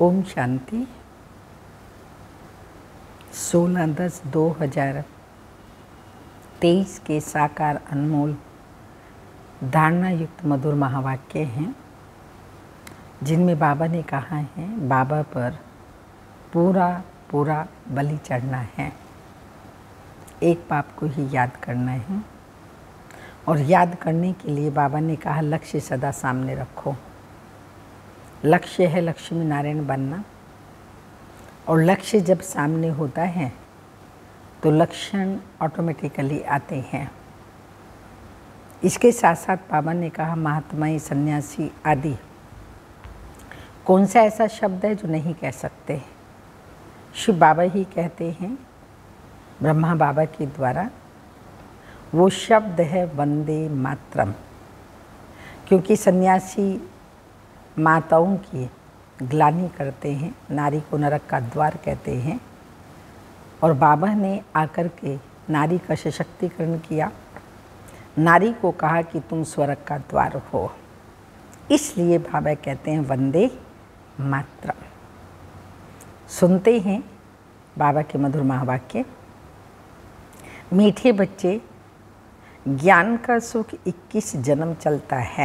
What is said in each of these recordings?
ओम शांति। 16/10/2023 के साकार अनमोल धारणा युक्त मधुर महावाक्य हैं, जिनमें बाबा ने कहा है बाबा पर पूरा बलि चढ़ना है। एक पाप को ही याद करना है और याद करने के लिए बाबा ने कहा लक्ष्य सदा सामने रखो। लक्ष्य है लक्ष्मी नारायण बनना, और लक्ष्य जब सामने होता है तो लक्षण ऑटोमेटिकली आते हैं। इसके साथ साथ बाबा ने कहा महात्माएं, सन्यासी आदि कौन सा ऐसा शब्द है जो नहीं कह सकते। शिव बाबा ही कहते हैं ब्रह्मा बाबा के द्वारा। वो शब्द है वंदे मातरम, क्योंकि सन्यासी माताओं की ग्लानि करते हैं, नारी को नरक का द्वार कहते हैं, और बाबा ने आकर के नारी का सशक्तिकरण किया। नारी को कहा कि तुम स्वर्ग का द्वार हो, इसलिए बाबा कहते हैं वंदे मातरम। सुनते हैं बाबा के मधुर महावाक्य। मीठे बच्चे, ज्ञान का सुख 21 जन्म चलता है,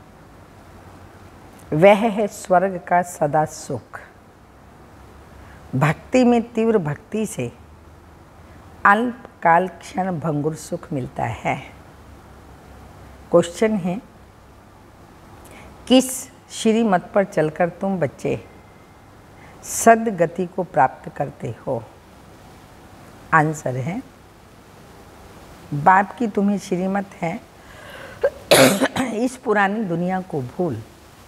वह है स्वर्ग का सदा सुख। भक्ति में तीव्र भक्ति से अल्पकाल क्षण भंगुर सुख मिलता है। क्वेश्चन है, किस श्रीमत पर चलकर तुम बच्चे सदगति को प्राप्त करते हो? आंसर है, बाप की तुम्हें श्रीमत है इस पुरानी दुनिया को भूल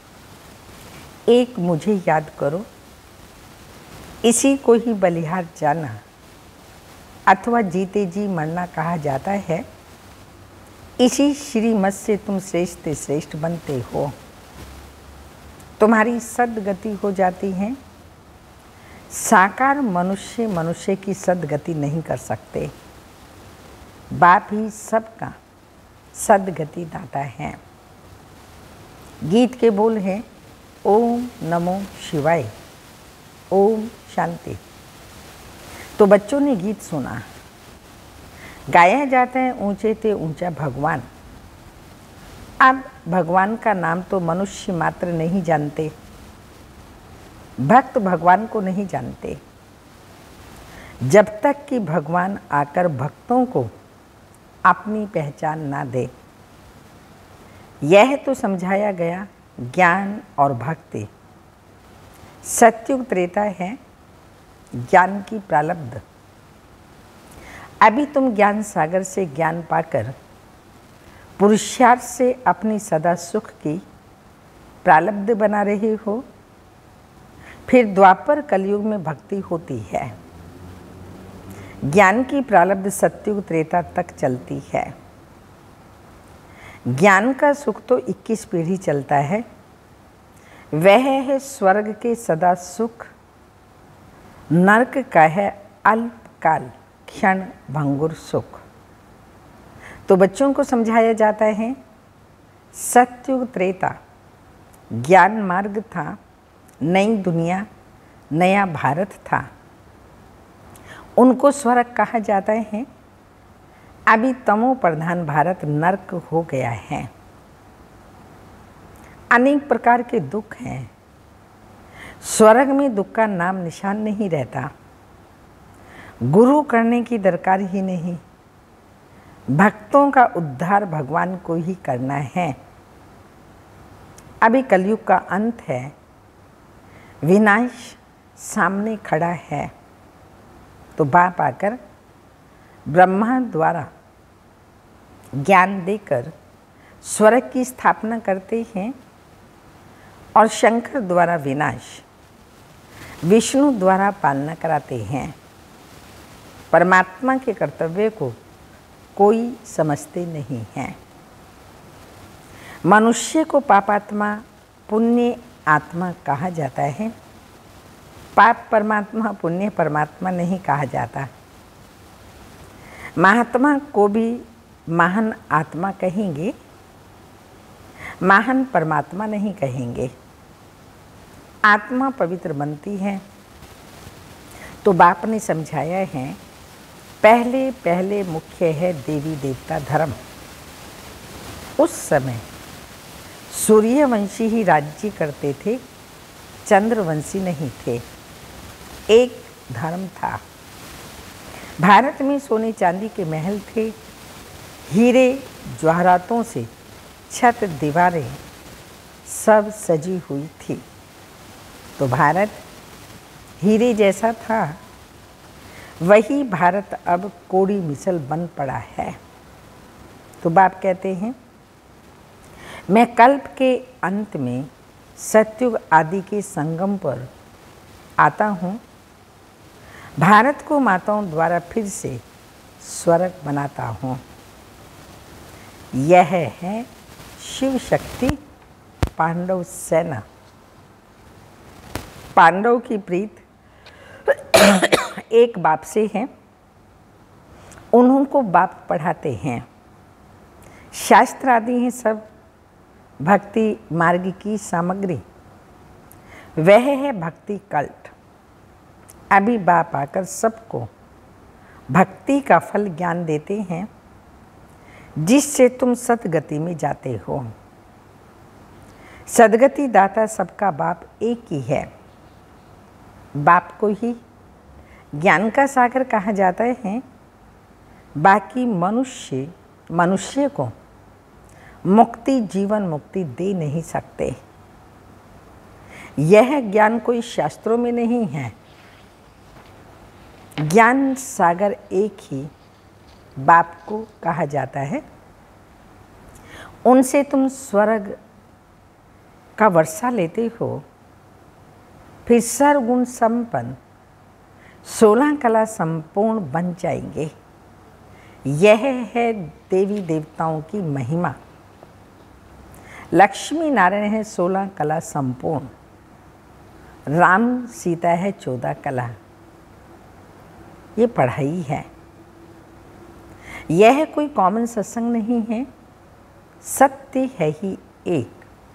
एक मुझे याद करो, इसी को ही बलिहार जाना अथवा जीते जी मरना कहा जाता है। इसी श्रीमत से तुम श्रेष्ठ श्रेष्ठ बनते हो। तुम्हारी सदगति हो जाती है। साकार मनुष्य मनुष्य की सदगति नहीं कर सकते। बाप ही सबका सदगति दाता है। गीत के बोल हैं ओम नमो शिवाय, ओम शांति। तो बच्चों ने गीत सुना। गाया जाता है ऊंचे ते ऊंचा भगवान। अब भगवान का नाम तो मनुष्य मात्र नहीं जानते, भक्त भगवान को नहीं जानते। जब तक कि भगवान आकर भक्तों को अपनी पहचान ना दे। यह तो समझाया गया ज्ञान और भक्ति। सत्युग त्रेता है ज्ञान की प्रारब्ध। अभी तुम ज्ञान सागर से ज्ञान पाकर पुरुषार्थ से अपनी सदा सुख की प्रारब्ध बना रहे हो। फिर द्वापर कलयुग में भक्ति होती है। ज्ञान की प्रारब्ध सत्युग त्रेता तक चलती है। ज्ञान का सुख तो 21 पीढ़ी चलता है। वह है स्वर्ग के सदा सुख। नरक का है अल्पकाल क्षण भंगुर सुख। तो बच्चों को समझाया जाता है सत्युग त्रेता ज्ञान मार्ग था, नई दुनिया नया भारत था। उनको स्वर्ग कहा जाता है। अभी तमो प्रधान भारत नर्क हो गया है। अनेक प्रकार के दुख हैं। स्वर्ग में दुख का नाम निशान नहीं रहता। गुरु करने की दरकार ही नहीं। भक्तों का उद्धार भगवान को ही करना है। अभी कलयुग का अंत है। विनाश सामने खड़ा है। तो बाप आकर ब्रह्मा द्वारा ज्ञान देकर स्वर्ग की स्थापना करते हैं, और शंकर द्वारा विनाश, विष्णु द्वारा पालना कराते हैं। परमात्मा के कर्तव्य को कोई समझते नहीं है। मनुष्य को पापात्मा पुण्य आत्मा कहा जाता है। पाप परमात्मा पुण्य परमात्मा नहीं कहा जाता। महात्मा को भी महान आत्मा कहेंगे, महान परमात्मा नहीं कहेंगे। आत्मा पवित्र बनती है। तो बाप ने समझाया है, पहले पहले मुख्य है देवी देवता धर्म। उस समय सूर्यवंशी ही राज्य करते थे, चंद्रवंशी नहीं थे। एक धर्म था। भारत में सोने चांदी के महल थे, हीरे जवाहरातों से छत दीवारें सब सजी हुई थी। तो भारत हीरे जैसा था। वही भारत अब कोड़ी मिसल बन पड़ा है। तो बाप कहते हैं, मैं कल्प के अंत में सतयुग आदि के संगम पर आता हूँ। भारत को माताओं द्वारा फिर से स्वर्ग बनाता हूँ। यह है शिव शक्ति पांडव सेना। पांडव की प्रीत एक बाप से है। उन्हों को बाप पढ़ाते हैं। शास्त्र आदि हैं सब भक्ति मार्ग की सामग्री। वह है भक्ति कल्ट। अभी बाप आकर सबको भक्ति का फल ज्ञान देते हैं, जिससे तुम सदगति में जाते हो। सदगति दाता सबका बाप एक ही है। बाप को ही ज्ञान का सागर कहा जाता है। बाकी मनुष्य को मुक्ति, जीवन मुक्ति दे नहीं सकते। यह ज्ञान कोई शास्त्रों में नहीं है। ज्ञान सागर एक ही बाप को कहा जाता है। उनसे तुम स्वर्ग का वर्षा लेते हो। फिर सर्वगुण संपन्न 16 कला संपूर्ण बन जाएंगे। यह है देवी देवताओं की महिमा। लक्ष्मी नारायण है 16 कला संपूर्ण। राम सीता है 14 कला। ये पढ़ाई है। यह कोई कॉमन सत्संग नहीं है। सत्य है ही एक।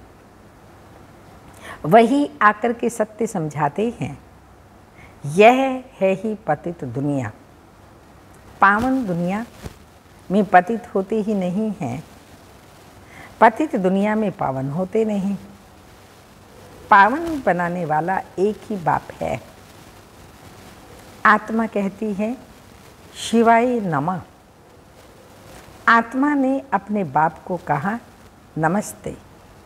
वही आकर के सत्य समझाते हैं। यह है ही पतित दुनिया। पावन दुनिया में पतित होते ही नहीं हैं। पतित दुनिया में पावन होते नहीं। पावन बनाने वाला एक ही बाप है। आत्मा कहती है, शिवाय नमः। आत्मा ने अपने बाप को कहा, नमस्ते।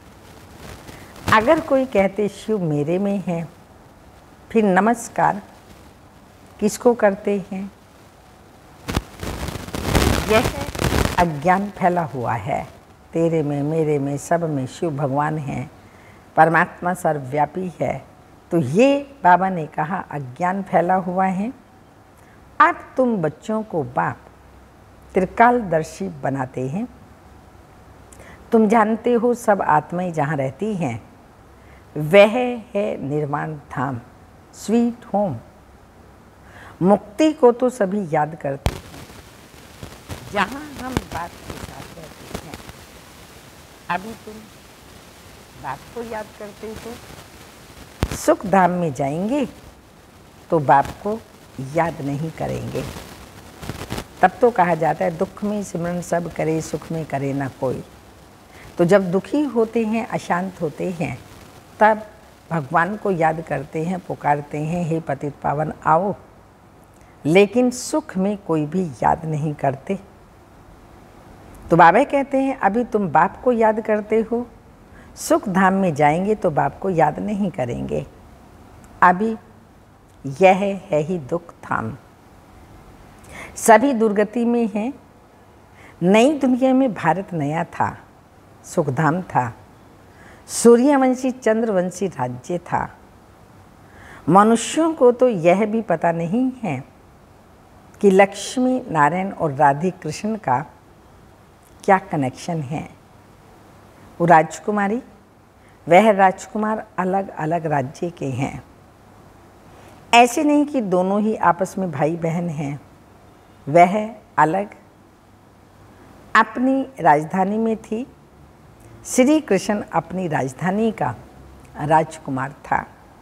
अगर कोई कहते शिव मेरे में है, फिर नमस्कार किसको करते हैं? यह अज्ञान फैला हुआ है। तेरे में, मेरे में, सब में शिव भगवान हैं। परमात्मा सर्वव्यापी है। तो ये बाबा ने कहा अज्ञान फैला हुआ है। अब तुम बच्चों को बाप त्रिकालदर्शी बनाते हैं। तुम जानते हो सब आत्माएं जहाँ रहती हैं वह है निर्वाण धाम, स्वीट होम। मुक्ति को तो सभी याद करते हैं, जहाँ हम बाप के साथ रहते हैं। अभी तुम बाप को याद करते हो। सुख धाम में जाएंगे तो बाप को याद नहीं करेंगे। तब तो कहा जाता है दुख में सिमरन सब करे, सुख में करे ना कोई। तो जब दुखी होते हैं, अशांत होते हैं, तब भगवान को याद करते हैं, पुकारते हैं, हे पतित पावन आओ। लेकिन सुख में कोई भी याद नहीं करते। तो बाबा कहते हैं अभी तुम बाप को याद करते हो, सुख धाम में जाएंगे तो बाप को याद नहीं करेंगे। अभी यह है ही दुख धाम। सभी दुर्गति में हैं। नई दुनिया में भारत नया था, सुखधाम था। सूर्यवंशी चंद्रवंशी राज्य था। मनुष्यों को तो यह भी पता नहीं है कि लक्ष्मी नारायण और राधे कृष्ण का क्या कनेक्शन है। वो राजकुमारी, वह राजकुमार अलग अलग राज्य के हैं। ऐसे नहीं कि दोनों ही आपस में भाई बहन हैं। वह अलग अपनी राजधानी में थी। श्री कृष्ण अपनी राजधानी का राजकुमार था।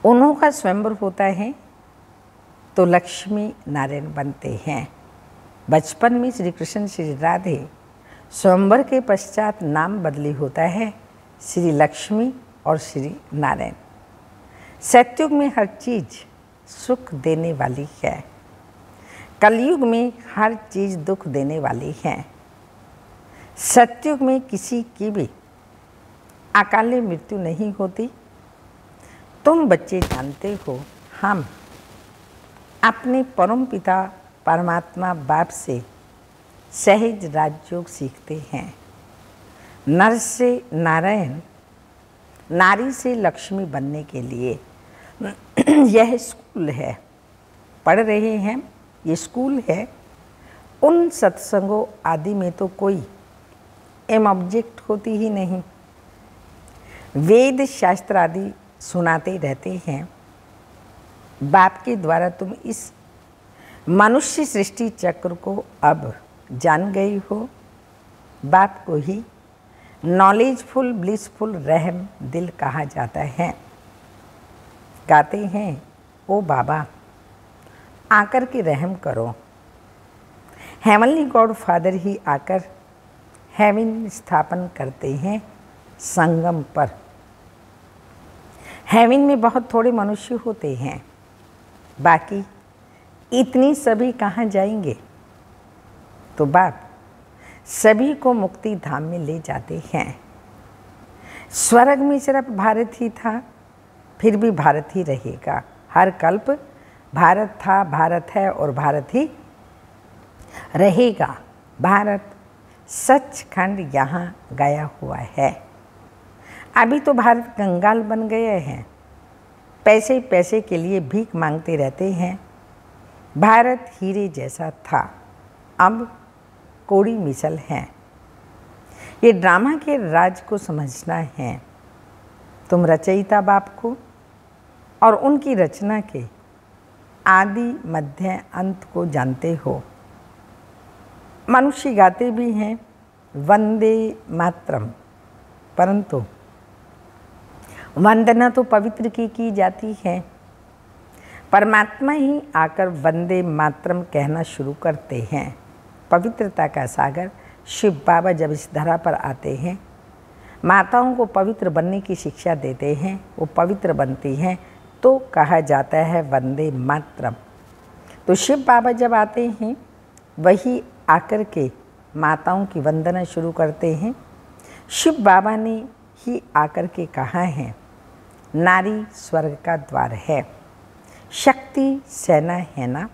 उन्हों का स्वयंवर होता है तो लक्ष्मी नारायण बनते हैं। बचपन में श्री कृष्ण श्री राधे, स्वयंवर के पश्चात नाम बदली होता है श्री लक्ष्मी और श्री नारायण। सतयुग में हर चीज़ सुख देने वाली है, कलयुग में हर चीज़ दुख देने वाली है। सतयुग में किसी की भी अकाले मृत्यु नहीं होती। तुम बच्चे जानते हो, हम अपने परम पिता परमात्मा बाप से सहज राजयोग सीखते हैं। नर से नारायण, नारी से लक्ष्मी बनने के लिए यह स्कूल है, पढ़ रहे हैं, ये स्कूल है। उन सत्संगों आदि में तो कोई एम ऑब्जेक्ट होती ही नहीं। वेद शास्त्र आदि सुनाते रहते हैं। बाप के द्वारा तुम इस मनुष्य सृष्टि चक्र को अब जान गई हो। बाप को ही नॉलेजफुल ब्लिसफुल रहम दिल कहा जाता है। गाते हैं, ओ बाबा आकर के रहम करो। हेवनली गॉड फादर ही आकर हेवन स्थापन करते हैं संगम पर। हेवन में बहुत थोड़े मनुष्य होते हैं, बाकी इतनी सभी कहाँ जाएंगे? तो बाप सभी को मुक्ति धाम में ले जाते हैं। स्वर्ग में सिर्फ भारत ही था, फिर भी भारत ही रहेगा। हर कल्प भारत था, भारत है और भारत ही रहेगा। भारत सचखंड यहाँ गया हुआ है। अभी तो भारत कंगाल बन गए हैं, पैसे पैसे के लिए भीख मांगते रहते हैं। भारत हीरे जैसा था, अब कोड़ी मिसल है। ये ड्रामा के राज को समझना है। तुम रचयिता बाप को और उनकी रचना के आदि मध्य अंत को जानते हो। मनुष्य गाते भी हैं वंदे मातरम, परंतु वंदना तो पवित्र की जाती है। परमात्मा ही आकर वंदे मातरम कहना शुरू करते हैं। पवित्रता का सागर शिव बाबा जब इस धरा पर आते हैं, माताओं को पवित्र बनने की शिक्षा देते हैं, वो पवित्र बनती हैं तो कहा जाता है वंदे मातरम। तो शिव बाबा जब आते हैं, वही आकर के माताओं की वंदना शुरू करते हैं। शिव बाबा ने ही आकर के कहा है, नारी स्वर्ग का द्वार है, शक्ति सेना है ना,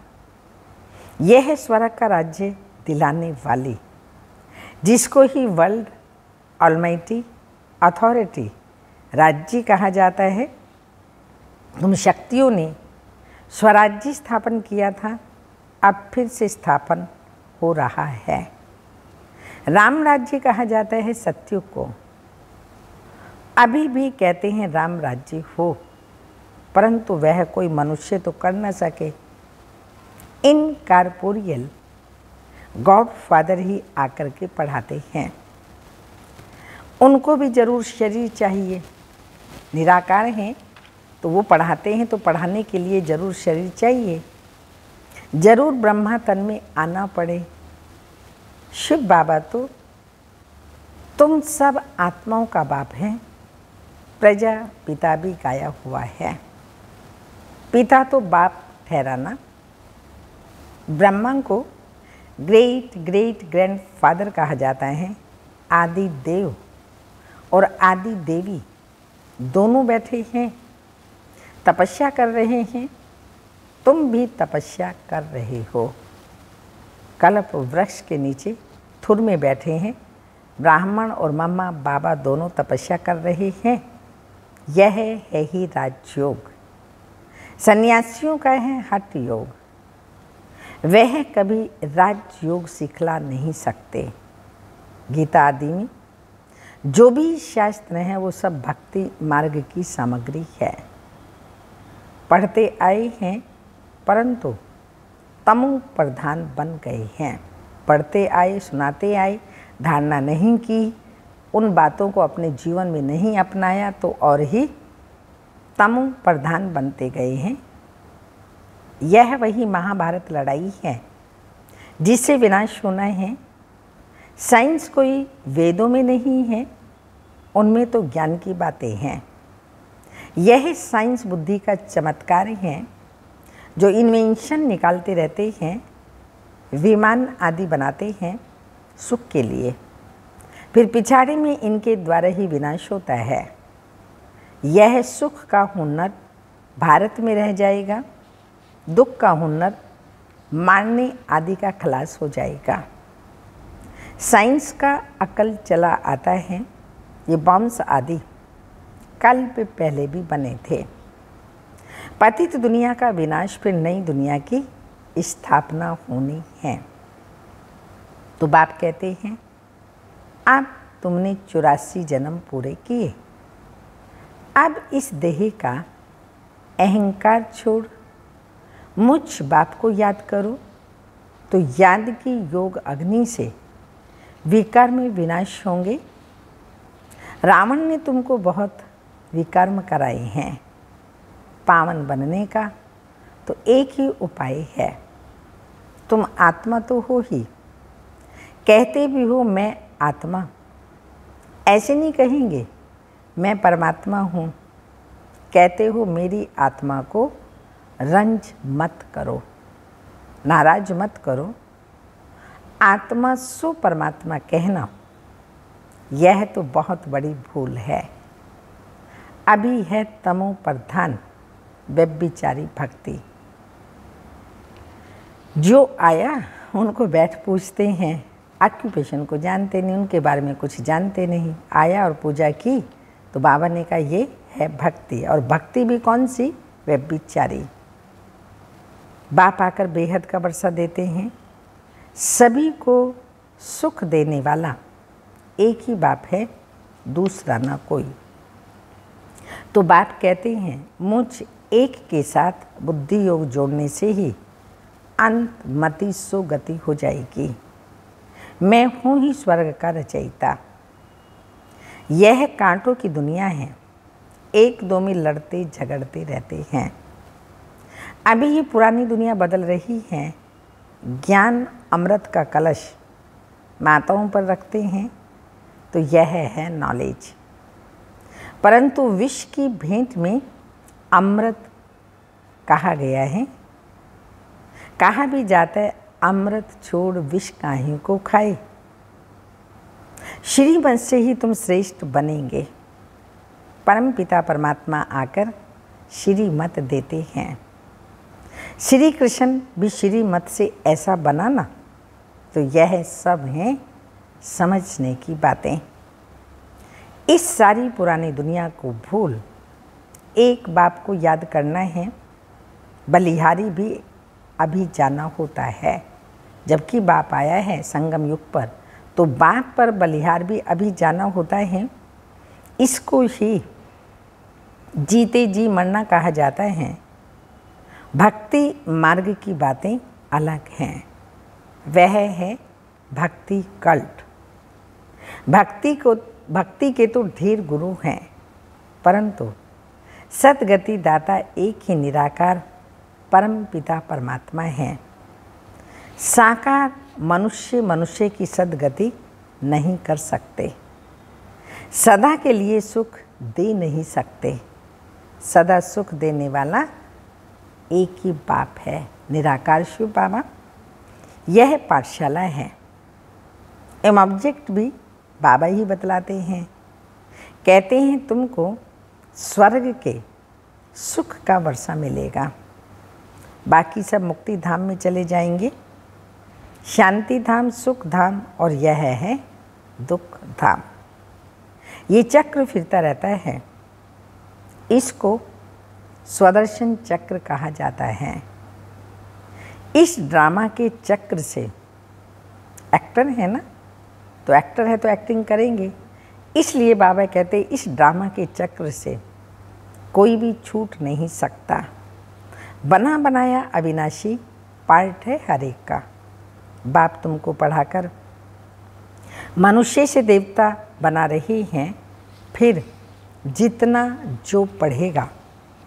यह है स्वर्ग का राज्य दिलाने वाली, जिसको ही वर्ल्ड ऑलमाइटी अथॉरिटी राज्य कहा जाता है। तुम शक्तियों ने स्वराज्य स्थापन किया था, अब फिर से स्थापन हो रहा है। राम राज्य कहा जाता है सतयुग को। अभी भी कहते हैं राम राज्य हो, परंतु वह कोई मनुष्य तो कर न सके। इनकॉर्पोरियल गॉड फादर ही आकर के पढ़ाते हैं। उनको भी जरूर शरीर चाहिए, निराकार हैं तो वो पढ़ाते हैं, तो पढ़ाने के लिए जरूर शरीर चाहिए, जरूर ब्रह्मा तन में आना पड़े। शिव बाबा तो तुम सब आत्माओं का बाप हैं। प्रजा पिता भी गाया हुआ है। पिता तो बाप ठहराना। ब्रह्मा को ग्रेट ग्रेट ग्रैंड फादर कहा जाता है। आदि देव और आदि देवी दोनों बैठे हैं, तपस्या कर रहे हैं। तुम भी तपस्या कर रहे हो। कल्प वृक्ष के नीचे थुर में बैठे हैं। ब्राह्मण और मम्मा बाबा दोनों तपस्या कर रहे हैं। यह है ही राजयोग। सन्यासियों का है हठ योग। वह कभी राजयोग सिखला नहीं सकते। गीता आदि में जो भी शास्त्र हैं वो सब भक्ति मार्ग की सामग्री है। पढ़ते आए हैं परंतु तमो प्रधान बन गए हैं। पढ़ते आए, सुनाते आए, धारणा नहीं की, उन बातों को अपने जीवन में नहीं अपनाया तो और ही तमो प्रधान बनते गए हैं। यह वही महाभारत लड़ाई है जिससे विनाश होना है। साइंस कोई वेदों में नहीं है, उनमें तो ज्ञान की बातें हैं। यह साइंस बुद्धि का चमत्कार है जो इन्वेंशन निकालते रहते हैं, विमान आदि बनाते हैं सुख के लिए, फिर पिछाड़ी में इनके द्वारा ही विनाश होता है। यह सुख का हुनर भारत में रह जाएगा, दुख का हुनर मारने आदि का खलास हो जाएगा। साइंस का अकल चला आता है, ये बॉम्ब्स आदि कल्प पहले भी बने थे। पतित दुनिया का विनाश, फिर नई दुनिया की स्थापना होनी है। तो बाप कहते हैं, अब तुमने 84 जन्म पूरे किए, अब इस देह का अहंकार छोड़ मुझ बाप को याद करो, तो याद की योग अग्नि से विकार में विनाश होंगे। रावण ने तुमको बहुत विकर्म कराए हैं, पावन बनने का तो एक ही उपाय है। तुम आत्मा तो हो ही, कहते भी हो मैं आत्मा, ऐसे नहीं कहेंगे मैं परमात्मा हूँ। कहते हो मेरी आत्मा को रंज मत करो, नाराज मत करो। आत्मा सो परमात्मा कहना, यह तो बहुत बड़ी भूल है। अभी है तमो प्रधान व्यभिचारी भक्ति। जो आया उनको बैठ पूछते हैं, ऑक्यूपेशन को जानते नहीं, उनके बारे में कुछ जानते नहीं। आया और पूजा की तो बाबा ने कहा ये है भक्ति, और भक्ति भी कौन सी? व्यभिचारी। बाप आकर बेहद का वर्षा देते हैं। सभी को सुख देने वाला एक ही बाप है, दूसरा ना कोई। तो बाप कहते हैं मुझ एक के साथ बुद्धि योग जोड़ने से ही अंत मति सो गति हो जाएगी। मैं हूँ ही स्वर्ग का रचयिता। यह कांटों की दुनिया है, एक दो में लड़ते झगड़ते रहते हैं। अभी ये पुरानी दुनिया बदल रही है। ज्ञान अमृत का कलश माताओं पर रखते हैं, तो यह है नॉलेज। परंतु विष की भेंट में अमृत कहा गया है। कहा भी जाता है अमृत छोड़ विष काहे को खाए। श्रीमत से ही तुम श्रेष्ठ बनेंगे। परम पिता परमात्मा आकर श्रीमत देते हैं। श्री कृष्ण भी श्रीमत से ऐसा बनाना, तो यह सब हैं समझने की बातें। इस सारी पुरानी दुनिया को भूल एक बाप को याद करना है। बलिहारी भी अभी जाना होता है, जबकि बाप आया है संगम युग पर, तो बाप पर बलिहार भी अभी जाना होता है। इसको ही जीते जी मरना कहा जाता है। भक्ति मार्ग की बातें अलग हैं, वह है भक्ति कल्ट। भक्ति के तो ढेर गुरु हैं, परंतु सदगति दाता एक ही निराकार परम पिता परमात्मा है। साकार मनुष्य की सदगति नहीं कर सकते, सदा के लिए सुख दे नहीं सकते। सदा सुख देने वाला एक ही बाप है, निराकार शिव बाबा। यह पाठशाला है। एम ऑब्जेक्ट भी बाबा ही बतलाते हैं। कहते हैं तुमको स्वर्ग के सुख का वर्षा मिलेगा, बाकी सब मुक्ति धाम में चले जाएंगे। शांति धाम, सुख धाम, और यह है दुख धाम। ये चक्र फिरता रहता है। इसको स्वदर्शन चक्र कहा जाता है। इस ड्रामा के चक्र से एक्टर है ना, तो एक्टर है तो एक्टिंग करेंगे। इसलिए बाबा कहते इस ड्रामा के चक्र से कोई भी छूट नहीं सकता। बना बनाया अविनाशी पार्ट है हर एक का। बाप तुमको पढ़ाकर मनुष्य से देवता बना रहे हैं। फिर जितना जो पढ़ेगा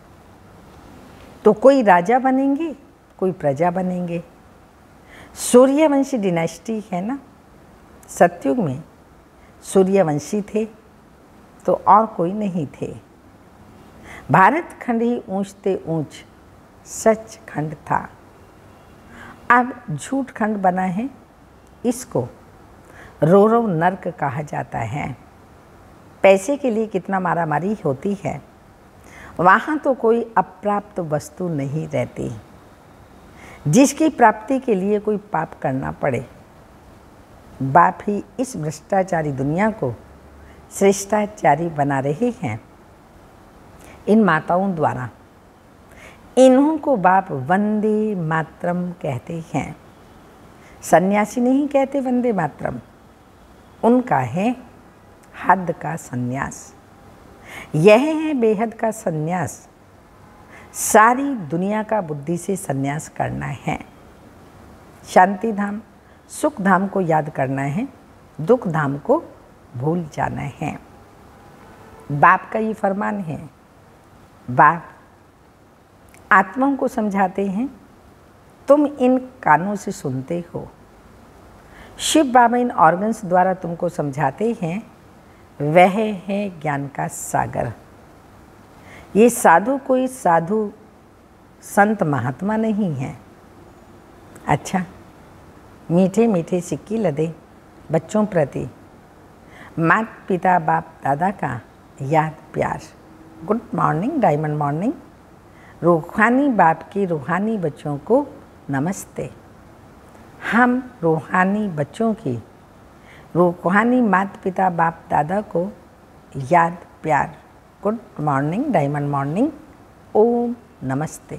तो कोई राजा बनेंगे, कोई प्रजा बनेंगे। सूर्यवंशी डिनेस्टी है ना, सतयुग में सूर्यवंशी थे तो और कोई नहीं थे। भारत खंड ही ऊंच ते ऊंच सच खंड था। अब झूठ खंड बना है, इसको रोरव नर्क कहा जाता है। पैसे के लिए कितना मारामारी होती है, वहाँ तो कोई अप्राप्त वस्तु नहीं रहती। जिसकी प्राप्ति के लिए कोई पाप करना पड़े, बाप ही इस भ्रष्टाचारी दुनिया को श्रेष्ठाचारी बना रहे हैं इन माताओं द्वारा। इन्हों को बाप वंदे मातरम कहते हैं। सन्यासी नहीं कहते वंदे मातरम, उनका है हद का सन्यास। यह है बेहद का सन्यास। सारी दुनिया का बुद्धि से सन्यास करना है। शांति धाम, सुख धाम को याद करना है, दुख धाम को भूल जाना है। बाप का ये फरमान है। बाप आत्माओं को समझाते हैं, तुम इन कानों से सुनते हो। शिव बाबा इन ऑर्गन्स द्वारा तुमको समझाते हैं। वह है ज्ञान का सागर। ये साधु कोई साधु संत महात्मा नहीं है। अच्छा, मीठे मीठे सिक्की लदे बच्चों प्रति माता पिता बाप दादा का याद प्यार। Good morning, diamond morning. रूहानी बाप की रूहानी बच्चों को नमस्ते। हम रूहानी बच्चों की रूहानी माता पिता बाप दादा को याद प्यार। गुड मॉर्निंग, डायमंड मॉर्निंग, ओम नमस्ते।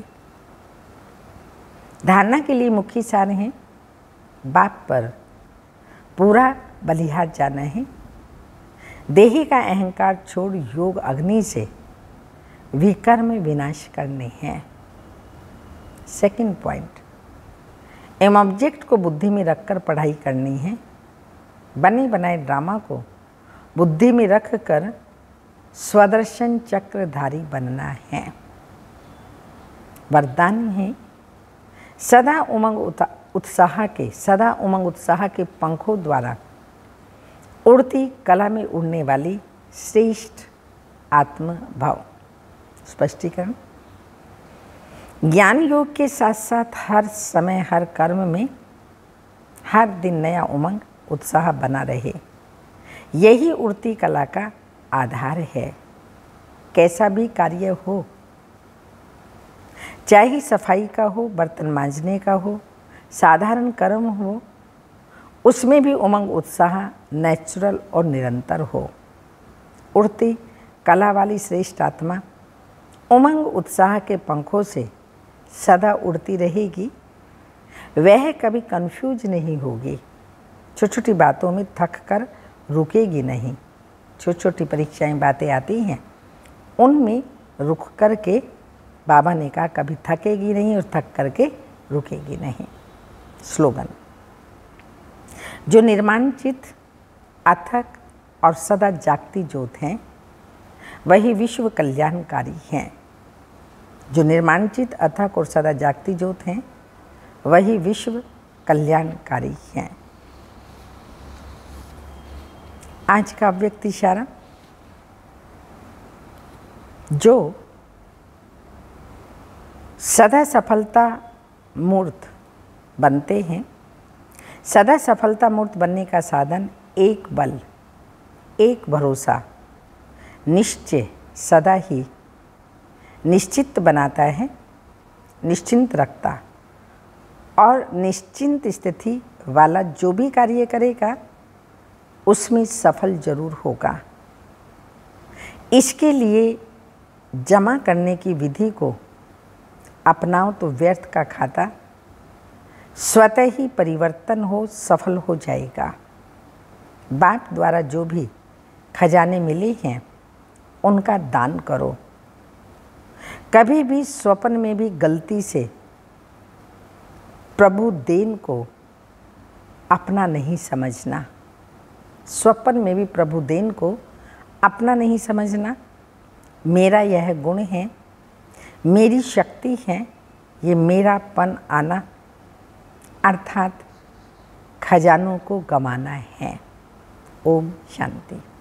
धारणा के लिए मुख्य सार हैं। बाप पर पूरा बलिहार जाना है। देही का अहंकार छोड़ योग अग्नि से विकर्म विनाश करने हैं। सेकंड पॉइंट, एम ऑब्जेक्ट को बुद्धि में रखकर पढ़ाई करनी है। बने बनाए ड्रामा को बुद्धि में रखकर स्वदर्शन चक्रधारी बनना है। वरदान है सदा उमंग उत्साह के पंखों द्वारा उड़ती कला में उड़ने वाली श्रेष्ठ आत्म भाव। स्पष्टीकरण, ज्ञान योग के साथ साथ हर समय हर कर्म में हर दिन नया उमंग उत्साह बना रहे, यही उड़ती कला का आधार है। कैसा भी कार्य हो, चाहे सफाई का हो, बर्तन मांजने का हो, साधारण कर्म हो, उसमें भी उमंग उत्साह नेचुरल और निरंतर हो। उड़ती कला वाली श्रेष्ठ आत्मा उमंग उत्साह के पंखों से सदा उड़ती रहेगी। वह कभी कंफ्यूज नहीं होगी। छोटी छोटी बातों में थक कर रुकेगी नहीं। छोटी छोटी परीक्षाएं बातें आती हैं, उनमें रुक कर के बाबा ने कहा कभी थकेगी नहीं और थक करके रुकेगी नहीं। स्लोगन, जो निर्माणचित अथक और सदा जागती ज्योत हैं, वही विश्व कल्याणकारी हैं। जो निर्माणचित अथक और सदा जागती ज्योत हैं, वही विश्व कल्याणकारी हैं। आज का व्यक्ति इशारा, जो सदा सफलता मूर्त बनते हैं। सदा सफलता मूर्त बनने का साधन एक बल, एक भरोसा, निश्चय सदा ही निश्चित बनाता है, निश्चिंत रखता। और निश्चिंत स्थिति वाला जो भी कार्य करेगा उसमें सफल जरूर होगा। इसके लिए जमा करने की विधि को अपनाओ तो व्यर्थ का खाता स्वतः ही परिवर्तन हो, सफल हो जाएगा। बाप द्वारा जो भी खजाने मिले हैं उनका दान करो। कभी भी स्वप्न में भी गलती से प्रभु देन को अपना नहीं समझना। स्वप्न में भी प्रभु देन को अपना नहीं समझना। मेरा यह गुण है, मेरी शक्ति है ये मेरापन आना, अर्थात खजानों को गंवाना है। ओम शांति।